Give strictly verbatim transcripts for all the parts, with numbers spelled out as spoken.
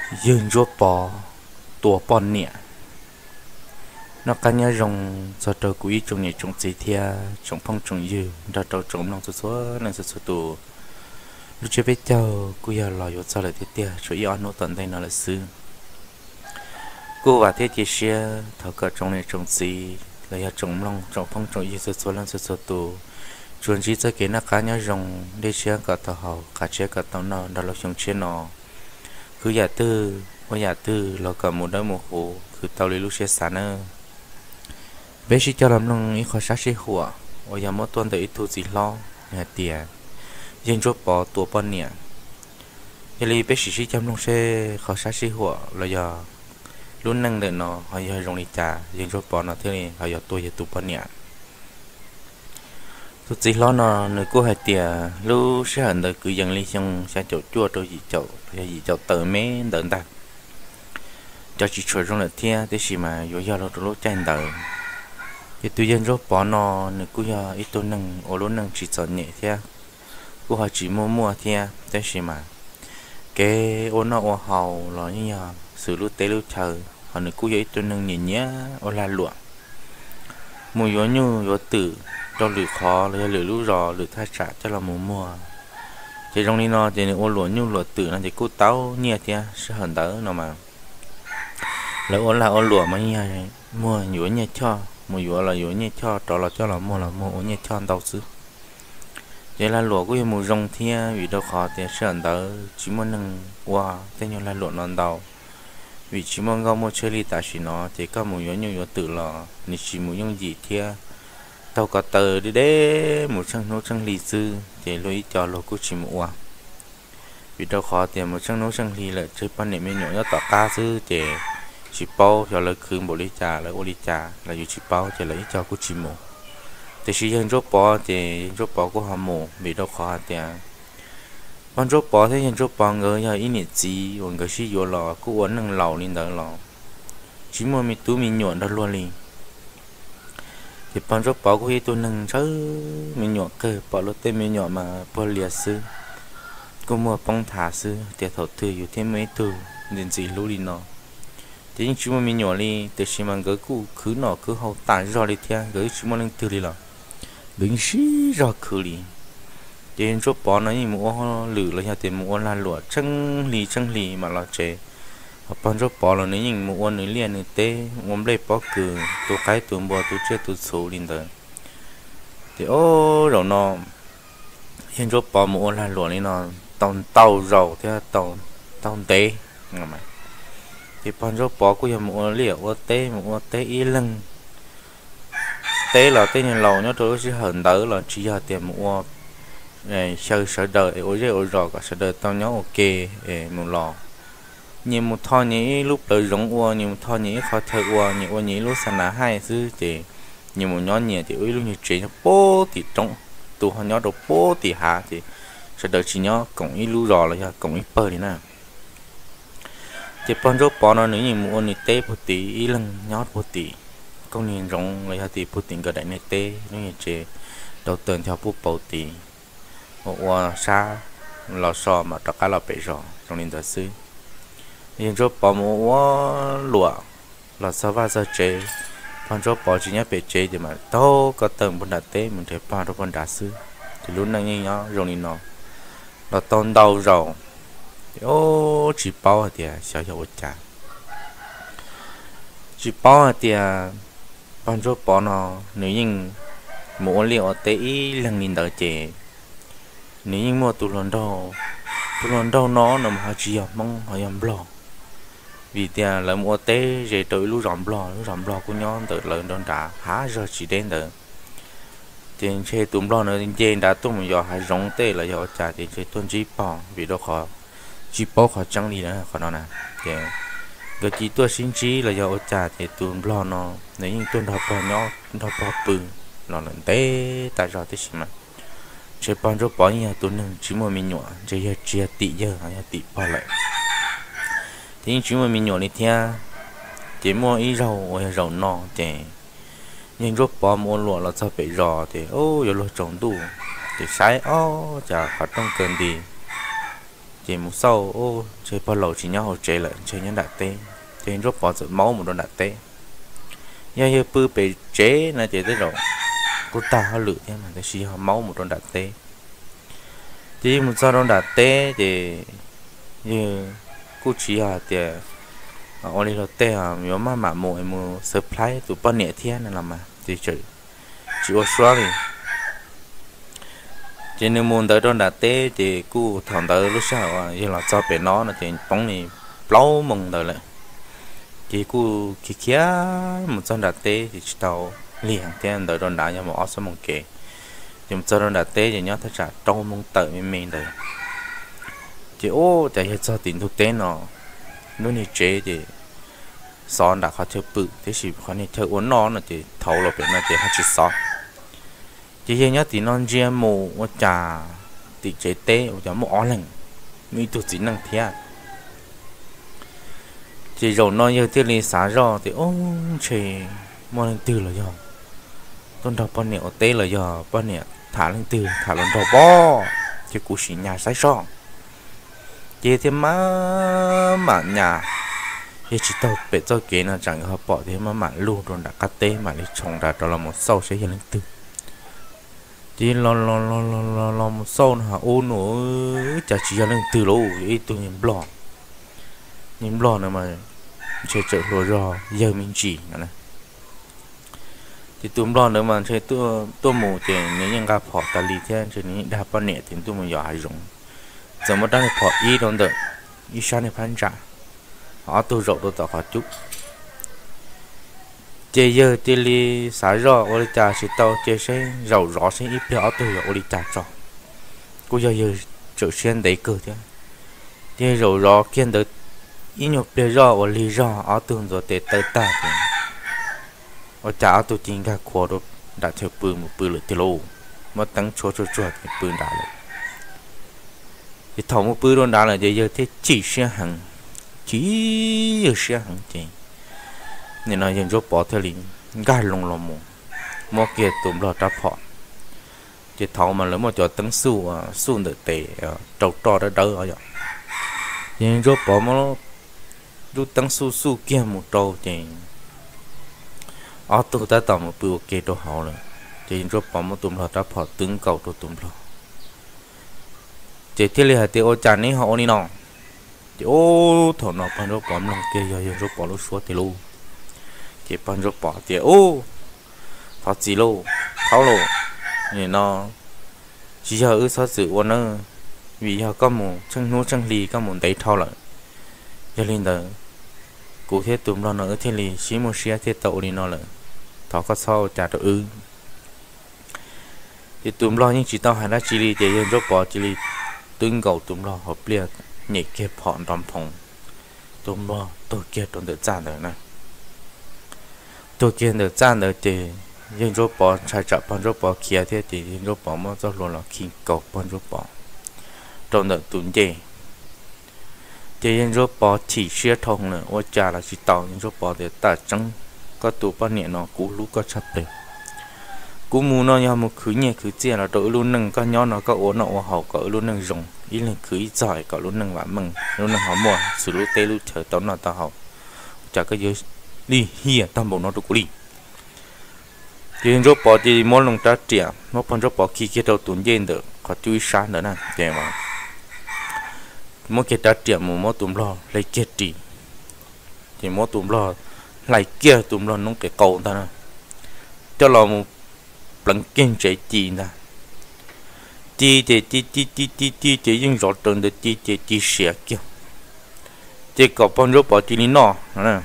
dương rùa bò tua bò nhẹ nó cá nhá rồng cho trâu quý trồng nhẹ trồng gì thia trồng phong trồng dư cho trâu trồng lòng số số nên số số tù lúc chưa biết châu cô giờ lò vô sao lại thế tia chủ yếu nó tận đây nó là sư cô và thế chia sẻ thảo cả trồng này trồng gì là trồng lòng trồng phong trồng dư số số lần số số tù chuẩn chỉ cho cái nó cá nhá rồng để chia cả tàu hậu cả chia cả tàu nọ đó là trồng chia nọ cứ giả tư có giả tư là cả một đôi một hồ cứ tàu lấy lúc chia sản nữa bé chỉ cho làm nông ít khó sát sĩ hùa ở nhà mỗi tuần tới ít thu gì lo nhà tiền dân chốt bỏ tua bón nhẹ cái li bé chỉ chăm nông xe khó sát sĩ hùa là giờ luôn năng để nó họ giờ rong đi trà dân chốt bỏ nó thế này họ giờ tôi giờ tua bón nhẹ thu gì lo nó người cô hay tiền lúc sẽ hẳn được cứ dân đi xong sẽ chậu chua tôi gì chậu gì chậu tờ mấy đợn ta cho chỉ chơi trong là thia thế gì mà vô giờ nó lúc tranh đời cái tuy nhiên rốt bỏ nó nữa cũng giờ ít tôi nâng ở lúc nâng chỉ chọn nhẹ thia cũng họ chỉ mua mua thia thế gì mà cái ô nó ô hầu là như giờ sự lúc tế lúc chờ họ nữa cũng giờ ít tôi nâng nhẹ nhẹ ô là luộc mùi gió như gió tử cho lửa khó là lửa lũ rò lửa thay trả cho là mua mua thì trong đi nó thì ô luộc như luộc tử là thì cú táo nhẹ thia sẽ hận đỡ nó mà là ô là ô luộc mà như mua nhúa nhẹ cho mua dừa là dừa nhẹ cho trọ là cho là mua là mua nhẹ cho đầu xứ vậy là lúa của mua rong thia vì đâu khó thì sẽ ăn tới chỉ muốn nâng qua thế nhưng là lúa non đầu vì chỉ muốn gom mua chơi li ta chỉ nó thì có mua dừa nhiều dừa tự là nếu chỉ mua những gì thia tàu cả tờ đi đấy một trăm nấu trăm lì sư thì lấy cho lúa của chỉ mua vì đâu khó thì một trăm nấu trăm lì là chơi pan này mới nhỏ nhất tọt cá sư thì chỉ bao cho lấy khứ bộ lý trà lấy ô lý trà là dù chỉ bao cho lấy cho cô chỉ mù thì chỉ dân rốt bò thì rốt bò của họ mù bị đâu khó thì con rốt bò thế dân rốt bò người giờ ít nhiệt gì còn cái gì vô lò cứ uốn nâng lầu lên đó lò chỉ mua mi túi mi nhuộn đó luôn đi thì con rốt bò của hi tôi nâng chứ mi nhuộn cơ bỏ lót tên mi nhuộn mà bỏ liệt sư cô mua bông thả sư tiệt thổ thưอยู่thêm mấy từ nên gì lú đi nó thì chúng mình nhỏ đi từ khi mà gửi cụ cứ nọ cứ hậu tải rồi đi theo gửi chúng mình từ đi là đứng xí rồi cứ đi thì chỗ bỏ nó như mua lử là nhà tiền mua là lụa chân lì chân lì mà là chế họ bán chỗ bỏ là nếu như mua nữa liền nữa tê muốn lấy bỏ cừ tôi cái tôi mua tôi chơi tôi số liền đó thì ô rồi nó hiện chỗ bỏ mua là lụa này nó tàu tàu dầu theo tàu tàu tế mà thì bọn rốt bỏ của một liệu ở té một té y lưng té là té nhân lầu nhớ tôi sẽ hận đỡ là chỉ là tiền một này sợ sợ đời ở đây ở rồi cả sợ đời tao nhớ ok một lò nhiều một thọ nhĩ lúc đời giống ua nhiều một thọ nhĩ khó thở ua nhiều ua nhĩ lúc sẵn là hai thứ thì nhiều một nhóm nhiều thì lúc như chuyện bố thì trong tụ họ nhớ được bố thì hạ thì sợ đời chỉ nhớ cộng ý lưu rồi là cộng ý bơ thì nào thì bọn rốt bỏ nó nếu như mua nít tê bút tí ý lưng nhót bút tí công nhìn rong lấy hạt tí bút tí cái đại nít tê nếu như chế đầu tuần theo bút bầu tí một hoa sa lò xò mà tất cả là bể rồi trong nên thật sự nhưng rốt bỏ một hoa lụa là sao va sao chế bọn rốt bỏ chỉ nhớ bể chế thì mà đâu có tầng bút đá tê mình thấy bao đó bọn đá sư thì lúc này như nó rồi nó là tôn đầu rồi ô chỉ bao thì sao cho cha chỉ bao thì ban cho bao nó nếu như mua liệu tế lần nhìn đỡ chế nếu như mua tụ lần đầu tụ lần đầu nó nằm họ chỉ mong họ làm bò vì tiền là mua tế rồi tới lúc làm bò lúc làm bò của nhau tới lần đơn đã há giờ chỉ đến được tiền chơi tụm bò nữa tiền đã tụm giờ hay rong tế là giờ trả tiền chơi tuần chỉ bao vì đó khó chỉ bao khó chẳng đi nữa còn nó nè thì cái chỉ tôi xin chỉ là do trả thì tuần lo nó nếu như tuần học bao nhau học bao bự nó là té tại sao thế mà chơi bao nhiêu bao nhiêu tuầnนึงchỉ mua mình nhỏ chơi chơi tỷ giờ hay tỷ bao lại thì chỉ mua mình nhỏ này theo chỉ mua ít rau hay rau nọ thì nhưng rốt bao mua lúa là sao bị rò thì ô giờ lúa trồng đủ thì sai ô chả khó trong cơn đi thì một sau ô chơi bao lâu chỉ nhau hồ chơi lại chơi nhân đặt tê chơi rốt bỏ sự máu một đòn đặt tê giờ giờ bự bị chế là chơi tới rồi cô ta họ lựa thế mà cái gì họ máu một đòn đặt tê thì một sau đòn đặt tê thì như cô chỉ là thì ở đây là tê à nếu mà mà mỗi một supply tụ bao nhiêu thiên là mà thì chỉ chỉ có xóa đi chỉ nếu muốn tới đòn đặt tê thì cô thằng tới lúc sau như là cho bé nó là thì bóng này lâu mong tới lại thì cô khi kia một trận đặt tê thì chỉ tàu liền tiền tới đòn đá cho một áo mong kề thì một trận đặt tê thì nhớ thật ra trâu mong tới mình mình rồi thì ô tại hiện giờ tiền thực tế nó nó như chế thì son đã khó chơi bự thế thì khó như chơi uốn nó là thì thầu là phải là thì họ chỉ son chỉ hiện nhớ thì non riêng mù và trà thì chế tê và một áo lạnh mi tụt chỉ năng thiệt chỉ rồi nó như thế này xả ra thì ô trời mua lên từ là do con đào bao nhiêu tê là do bao nhiêu thả lên từ thả lên đầu bò chứ cú xí nhà sai sọ chỉ thêm má mà nhà thì chỉ tao bị cho kế là chẳng họ bỏ thế mà mà luôn rồi đã cắt tê mà đi trồng ra đó là một sâu sẽ lên từ chỉ lo lo lo lo lo lo một sâu nó ô nữa chả chỉ lên từ luôn ít tôi nhìn blog nhìn blog nữa mà chơi chợ rồi rồi giờ mình chỉ này thì tụi blog nữa mà chơi tôi tôi mù thì nếu như gặp họ ta lì thế cho nên đáp bao nhiêu thì tôi mới giỏi dùng giờ mà đang họ ý đâu được ý sáng này phán trả họ tôi rộng tôi tạo họ chút chơi giờ chơi li xả rõ ô trà sẽ tao chơi sẽ rầu rõ sẽ ít béo tôi rồi ô trà cho cô giờ giờ chợ xuyên đấy cơ thế chơi rầu rõ kiên được ít nhục béo rõ ô li rõ ở tường rồi để tới ta thì ô trà tôi chính cả khóa đó đã theo bự một bự lửa tiêu mà tăng chua chua chua thì bự đã rồi thì thầu một bự luôn đã là giờ giờ thế chỉ xe hàng chỉ giờ xe hàng chỉ nên là dân giúp bỏ theo lính gai lông lông mù mua kia tụm lọt đáp họ chỉ thầu mà lấy một chỗ tấn su su được tệ trâu trò đã đỡ ở vậy dân giúp bỏ mà lúc tấn su su kia một trâu thì ở tụi ta tầm một bữa kia đồ họ rồi thì dân giúp bỏ một tụm lọt đáp họ tướng cầu đồ tụm lọt chỉ thiết lý thì ô chán ấy họ đi nọ thì ô thằng nó còn giúp bỏ lòng kia giờ dân giúp bỏ lúc xuống thì luôn thì bằng giúp bỏ thì ô thọ gì lô tháo lô thì nó chỉ giờ ư sao sự ôn nữa vì giờ có một chân nô chân lì có một đấy thao lại cho nên là cụ thể tụm nó nữa thì lì xí một xí thì tàu đi nó lại thọ có sao trả được ư thì tụm lo nhưng chỉ tao hay là chỉ lì thì dân giúp bỏ chỉ lì tương cầu tụm lo hợp liệt nhảy kẹp họ đòn phòng tụm lo tôi kia tôi được ra rồi này tôi kia được ra được thì dân rốt bỏ trái chợ bằng rốt bỏ kia thế thì dân rốt bỏ mà do luôn là khi cầu bằng rốt bỏ trong đợt tuần gì thì dân rốt bỏ chỉ xe thông nữa ôi chà là chỉ tàu dân rốt bỏ để ta trắng có tụ bao nhiêu nó cú lú có chặt được cú mù nó nhau một khứ nhẹ khứ chia là đội luôn nâng có nhau nó có ổn nó hậu có luôn nâng rồng ý là khứ giỏi có luôn nâng vạn mừng luôn nâng họ mua xử lý tê lúc chờ tao nó tao hậu chả có dưới đi hìa tam bộ nó được đi thì rốt bỏ thì mỗi lần ta trẻ nó còn rốt bỏ khi kia đầu tuần yên được có chui sáng nữa nè để mà mỗi kia ta trẻ một mỗi tuần lo lấy kia trì thì mỗi tuần lo lại kia tuần lo nó cái cầu ta nè cho lo một lần kiên trì trì nè trì thì trì trì trì trì trì trì nhưng rõ ràng được trì trì trì sẹo kia chỉ có con rốt bỏ trì ní nọ nè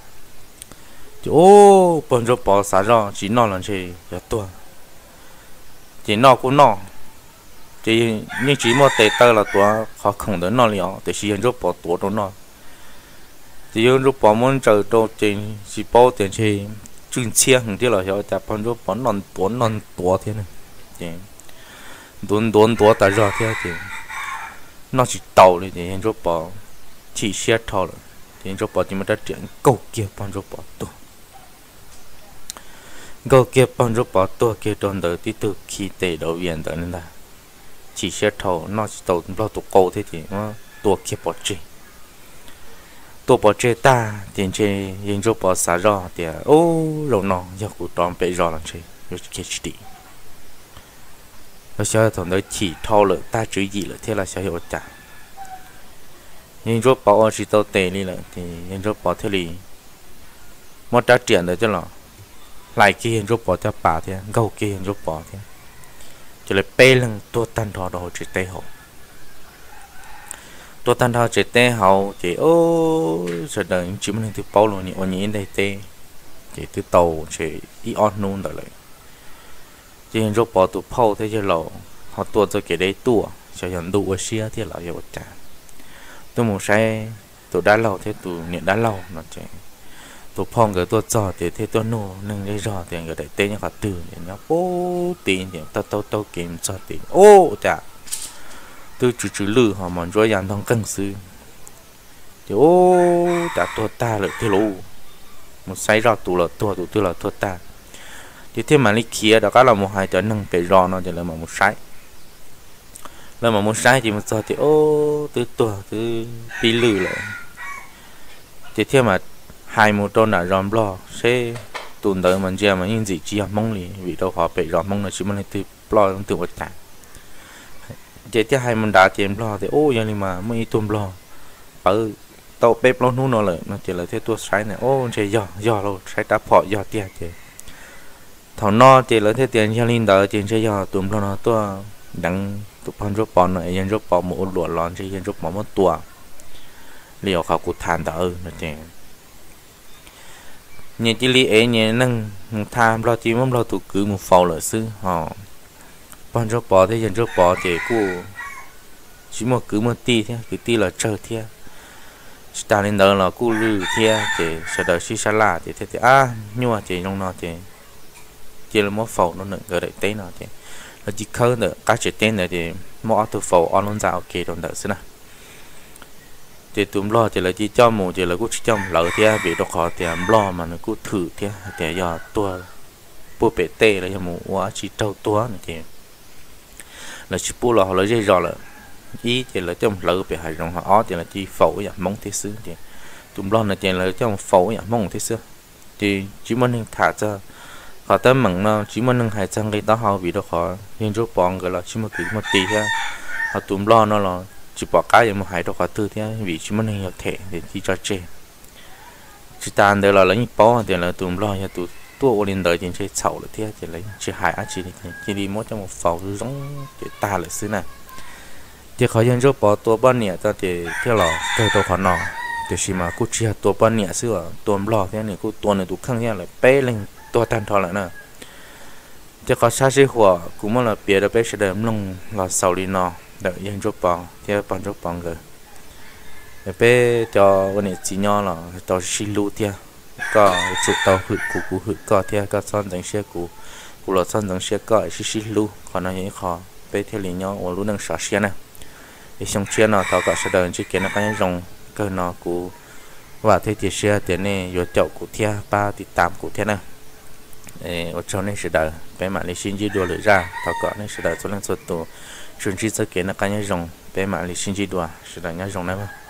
ô bọn rốt bỏ xả ra chỉ nọ là chỉ là tua chỉ nọ cũng nọ chỉ nhưng chỉ một tệ tơ là tua khó không đến nọ liền để chỉ rốt bỏ tua đó nọ chỉ rốt bỏ muốn chờ đâu chỉ chỉ bao tiền chỉ chuyên chia hình thế là hiểu tại bọn rốt bỏ non bốn non tua thế này chỉ đốn đốn tua tại ra thế thì nó chỉ tàu này thì rốt bỏ chỉ xe thò rồi thì rốt bỏ chỉ mới đã chuyển cầu kia bọn rốt bỏ tua go kia bằng rốt bỏ tua kia trong đời tí từ khi tệ đầu viện tới nên là chỉ xe thầu nó chỉ tàu lo tụ cầu thế thì nó tua kia bỏ chơi tua bỏ chơi ta tiền chơi yên cho bỏ xả rõ thì ô rồi nó giờ cụ tròn bị rõ là chơi rồi kia chỉ nó sẽ thằng đó chỉ thao lợi ta chữ gì là thế là sẽ hiểu trả nhưng rồi bỏ chỉ tao tệ đi lại thì nhưng rồi bỏ thế thì một đã triển được cho nó lại kia rồi bỏ cho bà thế gâu kia rồi bỏ thế cho lại bê lưng tua tan thọ đồ chỉ tê hậu tua tan thọ chỉ tê hậu chỉ ô sợ đời chỉ mình từ bao lâu nhỉ ở nhỉ đây tê chỉ từ tàu chỉ đi on nôn rồi lại chỉ rồi bỏ tụ phao thế cho lẩu họ tua cho cái đấy tua cho nhận đủ ở xia thì là hiểu trả tôi muốn sai tụ đá lẩu thế tụ niệm đá lẩu nó chỉ tụ phong cái tua trò thì thế tua nô nâng cái trò thì cái đấy tên như cả từ thì nó ô tiền thì tao tao tao kiếm cho tiền ô chả tôi chỉ chỉ lử họ mà rồi dàn thằng cân sư thì ô chả tua ta lại thế lù một sai ra tụ là tua tụ tư là tua ta thì thế mà lịch kia đó có là một hai tuần nâng phải rò nó chỉ là một sai là mà một sai thì một giờ thì ô từ tua từ pi lử lại thì thế mà hai một tôn đã ròm lo sẽ tuần tới mình chơi mà những gì chỉ mong liền vì đâu họ bị ròm mong là chỉ mình từ lo từ vật cả chỉ thứ hai mình đã tiền lo thì ô vậy mà mới tuần lo ở tàu bếp lo nung nó lại nó chỉ là thế tua sai này ô chơi giò giò luôn sai đã phọ giò tiền chơi thằng no chỉ là thế tiền gia linh đỡ tiền chơi giò tuần lo nó tua đăng tụi con rốt bò này dân rốt bò một lụa lon chơi dân rốt bò một tua liềuเขาcụ than đỡ nó chơi nhà chỉ lý ấy nhà nâng tham lo chỉ mong lo tụ cứ một phao lợi sư họ con rốt bò thế dân rốt bò thì cụ chỉ một cứ một tí thế cứ tí là chờ thế ta lên đó là cụ lư thế thì sau đó xí xa la thì thế thì à nhưng mà chỉ trong nó thì chỉ là một phao nó nâng cái đấy tên nó thì là chỉ khơi nữa các chuyện tên này thì một từ phao on luôn ra ok rồi đỡ xí nào thì tụm lo thì là chỉ cho mù thì là cũng chỉ cho lỡ thì bị độc họ thì lo mà nó cũng thử thì thì giờ tua bùa bể tê là mù quá chỉ trâu tua này thì là chỉ bùa là họ lấy dây rò là ý thì là trong lỡ bị hại rong họ thì là chỉ phẫu vậy mong thế xứ thì tụm lo là thì là trong phẫu vậy mong thế xứ thì chỉ muốn nên thả cho họ tới mặn nó chỉ muốn nên hại chân cái đó họ bị độc họ nhưng rốt bọn cái là chỉ một tí một tí thôi họ tụm lo nó là chỉ bỏ cái một hai độc họ tư thế vì chỉ muốn nên nhập thể để chỉ cho chơi chỉ tàn đây là lấy bó thì là tụm lo cho tụi tua lên đời trên chơi sầu là thế thì lấy chỉ hại á chỉ chỉ đi mỗi trong một phẩu giống để ta lại xứ này thì khó dân rốt bỏ tua bao nhiêu ta thì theo là theo tôi khó nọ thì chỉ mà cú chia tua bao nhiêu xưa tua lo thế này cú tua này tụi khăng thế lại bé lên tua tan thọ lại nè thì khó xa xíหัว cũng mà là bia đã bé sẽ đếm lông là sầu đi nọ đợi dân rốt bỏ theo bọn rốt bỏ rồi bé cho vấn đề chỉ nhỏ là cho xí lú theo có chụp tàu hụt cũ cũ hụt có theo có son giống xe cũ cũ là son giống xe có xí xí lú còn nó những khó bé theo lý nhỏ ở lú đang xả xe này thì xong xe nó tàu có sẽ đợi chỉ kiến nó cái rồng cơ nó cũ và thế thì xe tiền này rồi chậu cũ theo ba thì tám cũ theo này ở trong này sẽ đợi bé mà lấy xin chỉ đùa lưỡi ra tàu có này sẽ đợi số lượng số tổ chuyên chỉ cho kiến nó cái rồng bé mà lấy xin chỉ đùa sẽ đợi nhá rồng này mà